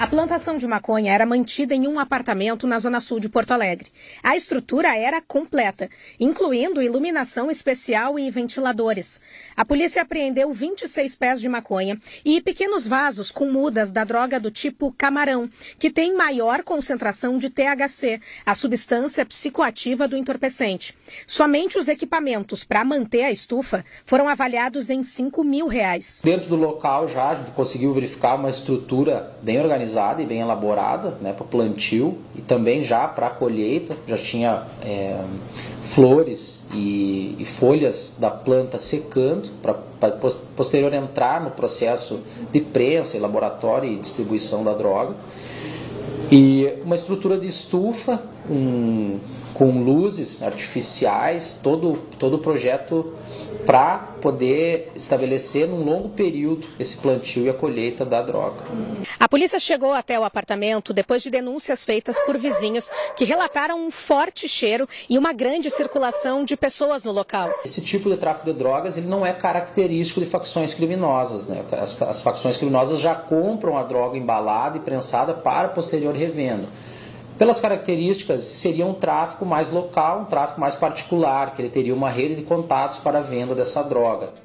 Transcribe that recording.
A plantação de maconha era mantida em um apartamento na zona sul de Porto Alegre. A estrutura era completa, incluindo iluminação especial e ventiladores. A polícia apreendeu 26 pés de maconha e pequenos vasos com mudas da droga do tipo camarão, que tem maior concentração de THC, a substância psicoativa do entorpecente. Somente os equipamentos para manter a estufa foram avaliados em R$5 mil. Dentro do local já a gente conseguiu verificar uma estrutura bem organizada e bem elaborada, né, para o plantio e também já para a colheita. Já tinha flores e folhas da planta secando para posterior entrar no processo de prensa, laboratório e distribuição da droga. E uma estrutura de estufa com luzes artificiais, todo o projeto para poder estabelecer num longo período esse plantio e a colheita da droga. A polícia chegou até o apartamento depois de denúncias feitas por vizinhos que relataram um forte cheiro e uma grande circulação de pessoas no local. Esse tipo de tráfico de drogas ele não é característico de facções criminosas, né? As facções criminosas já compram a droga embalada e prensada para posterior revenda. Pelas características, seria um tráfico mais local, um tráfico mais particular, que ele teria uma rede de contatos para a venda dessa droga.